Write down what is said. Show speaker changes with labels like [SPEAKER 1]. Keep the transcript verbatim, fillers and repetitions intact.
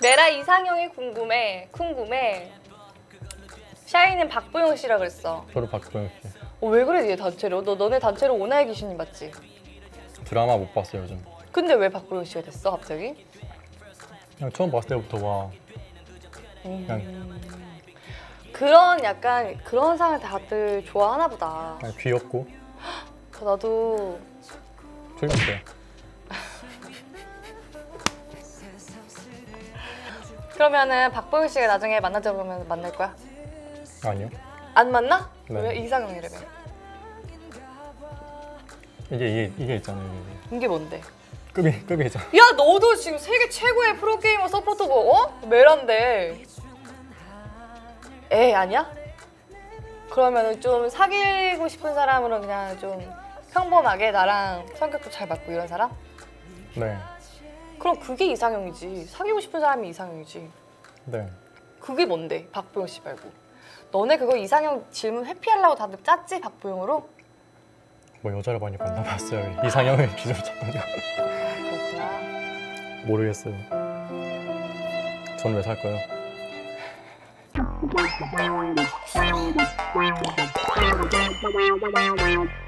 [SPEAKER 1] 내라 이상형이 궁금해. 궁금해. 샤이는 박보영 씨라 그랬어.
[SPEAKER 2] 저도 박보영 씨.
[SPEAKER 1] 어, 왜 그래 얘 단체로? 너 너네 단체로 오나이 귀신님 맞지?
[SPEAKER 2] 드라마 못 봤어요 요즘.
[SPEAKER 1] 근데 왜 박보영 씨가 됐어 갑자기?
[SPEAKER 2] 그냥 처음 봤을 때부터 와. 그냥
[SPEAKER 1] 음... 그런 약간 그런 상을 다들 좋아하나 보다.
[SPEAKER 2] 그냥 귀엽고.
[SPEAKER 1] 나도
[SPEAKER 2] 출연돼요.
[SPEAKER 1] 그러면은 박보영 씨가 나중에 만나자고 하면 만날 거야?
[SPEAKER 2] 아니요.
[SPEAKER 1] 안 만나?
[SPEAKER 2] 네.
[SPEAKER 1] 왜? 이상형이라며.
[SPEAKER 2] 이게 이게 이게 있잖아요. 이게.
[SPEAKER 1] 이게 뭔데?
[SPEAKER 2] 급이 급이 있잖아.
[SPEAKER 1] 야 너도 지금 세계 최고의 프로게이머 서포터고 어? 메란데 에 아니야? 그러면은 좀 사귀고 싶은 사람으로 그냥 좀 평범하게 나랑 성격도 잘 맞고 이런 사람?
[SPEAKER 2] 네.
[SPEAKER 1] 그럼 그게 이상형이지. 사귀고 싶은 사람이 이상형이지.
[SPEAKER 2] 네.
[SPEAKER 1] 그게 뭔데? 박보영 씨 말고. 너네 그거 이상형 질문 회피하려고 다들 짰지? 박보영으로?
[SPEAKER 2] 뭐 여자를 많이 만나봤어요. 이상형의 기준을 찾거든요.
[SPEAKER 1] 그렇구나.
[SPEAKER 2] 모르겠어요. 전 왜 살까요?
[SPEAKER 3] Wow, wow, wow, wow, wow, wow, wow, wow, wow, wow, wow, wow.